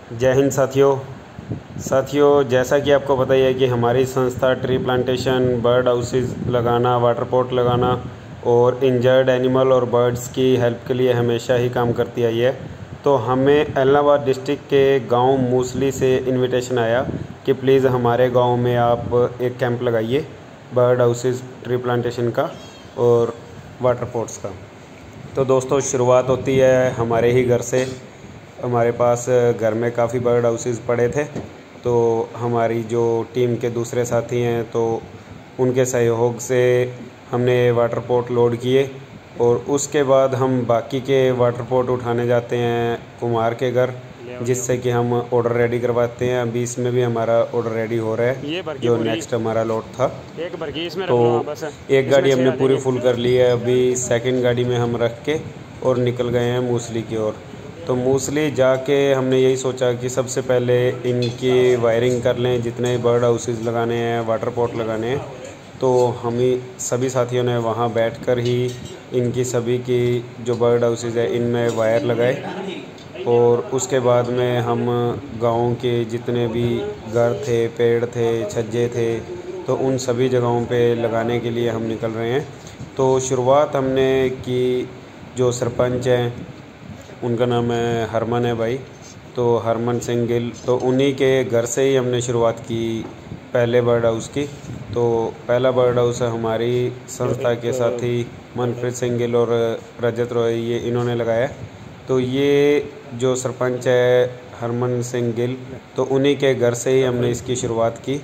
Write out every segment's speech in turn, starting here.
जय हिंद साथियों, जैसा कि आपको पता ही है कि हमारी संस्था ट्री प्लांटेशन, बर्ड हाउसेस लगाना, वाटर पोर्ट लगाना और इंजर्ड एनिमल और बर्ड्स की हेल्प के लिए हमेशा ही काम करती आई है। तो हमें इलाहाबाद डिस्ट्रिक्ट के गांव मूसली से इनविटेशन आया कि प्लीज़ हमारे गांव में आप एक कैंप लगाइए बर्ड हाउसेस, ट्री प्लांटेशन का और वाटर पोर्ट्स का। तो दोस्तों, शुरुआत होती है हमारे ही घर से। हमारे पास घर में काफ़ी बर्ड हाउसेस पड़े थे, तो हमारी जो टीम के दूसरे साथी हैं तो उनके सहयोग से हमने वाटर पोर्ट लोड किए और उसके बाद हम बाकी के वाटर पोर्ट उठाने जाते हैं कुमार के घर, जिससे कि हम ऑर्डर रेडी करवाते हैं। अभी इसमें भी हमारा ऑर्डर रेडी हो रहा है, जो नेक्स्ट हमारा लोड था। तो एक गाड़ी हमने पूरी फुल कर ली है, अभी सेकंड गाड़ी में हम रख के और निकल गए हैं मूसली की ओर। तो मूसली जाके हमने यही सोचा कि सबसे पहले इनकी वायरिंग कर लें, जितने बर्ड हाउसेस लगाने हैं, वाटर पोर्ट लगाने हैं। तो हम ही सभी साथियों ने वहाँ बैठकर ही इनकी सभी की जो बर्ड हाउसेस है इनमें वायर लगाए और उसके बाद में हम गाँव के जितने भी घर थे, पेड़ थे, छज्जे थे, तो उन सभी जगहों पे लगाने के लिए हम निकल रहे हैं। तो शुरुआत हमने की, जो सरपंच हैं उनका नाम है हरमन है भाई, तो हरमन सिंह गिल, तो उन्हीं के घर से ही हमने शुरुआत की पहले बर्ड हाउस की। तो पहला बर्ड हाउस हमारी संस्था के साथी मनप्रीत सिंह गिल और रजत रॉय, ये इन्होंने लगाया। तो ये जो सरपंच है हरमन सिंह गिल, तो उन्हीं के घर से ही हमने इसकी शुरुआत की।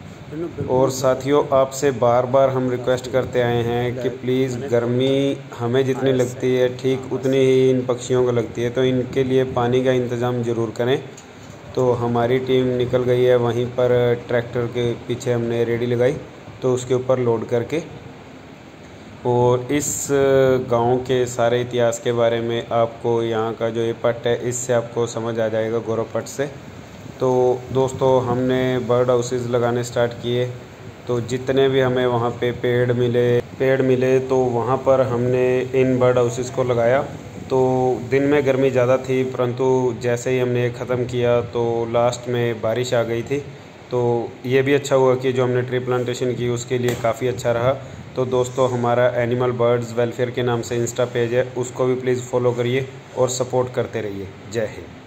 और साथियों, आपसे बार बार हम रिक्वेस्ट करते आए हैं कि प्लीज़ गर्मी हमें जितनी लगती है ठीक उतनी ही इन पक्षियों को लगती है, तो इनके लिए पानी का इंतज़ाम ज़रूर करें। तो हमारी टीम निकल गई है, वहीं पर ट्रैक्टर के पीछे हमने रेडी लगाई, तो उसके ऊपर लोड करके। और इस गांव के सारे इतिहास के बारे में आपको यहाँ का जो ये पट है इससे आपको समझ आ जाएगा, गौरव पट से। तो दोस्तों, हमने बर्ड हाउसेस लगाने स्टार्ट किए, तो जितने भी हमें वहाँ पे पेड़ मिले तो वहाँ पर हमने इन बर्ड हाउसेस को लगाया। तो दिन में गर्मी ज़्यादा थी, परंतु जैसे ही हमने ख़त्म किया तो लास्ट में बारिश आ गई थी। तो ये भी अच्छा हुआ कि जो हमने ट्री प्लांटेशन की उसके लिए काफ़ी अच्छा रहा। तो दोस्तों, हमारा एनिमल बर्ड्स वेलफेयर के नाम से इंस्टा पेज है, उसको भी प्लीज़ फॉलो करिए और सपोर्ट करते रहिए। जय हिंद।